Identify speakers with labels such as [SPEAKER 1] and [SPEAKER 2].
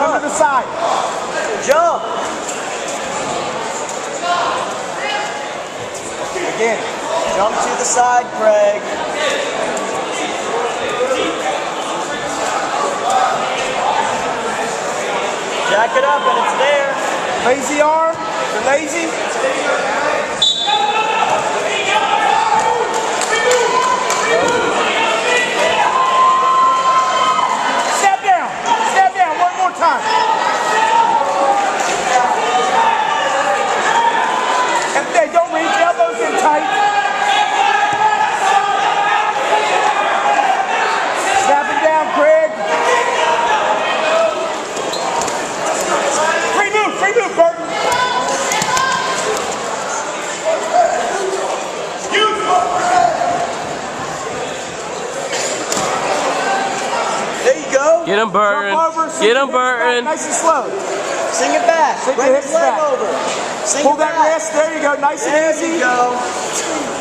[SPEAKER 1] Come to the side.
[SPEAKER 2] Jump. Again, jump to the side, Craig. Jack it up and it's there.
[SPEAKER 1] Lazy arm. You're lazy. Step down. Step down. One more time. And hey, don't reach. Elbows in tight. Snap it down, Craig. Free move, Burton.
[SPEAKER 2] There you go.
[SPEAKER 3] Get him, Burton. Get him, Burton.
[SPEAKER 1] Nice and slow.
[SPEAKER 2] Sing it back.
[SPEAKER 1] Sing
[SPEAKER 2] Bring
[SPEAKER 1] your
[SPEAKER 2] his
[SPEAKER 1] hips
[SPEAKER 2] leg
[SPEAKER 1] back.
[SPEAKER 2] over. Sing
[SPEAKER 1] Pull
[SPEAKER 2] it
[SPEAKER 1] that
[SPEAKER 2] back.
[SPEAKER 1] wrist. There you go. Nice and easy.
[SPEAKER 2] There you go.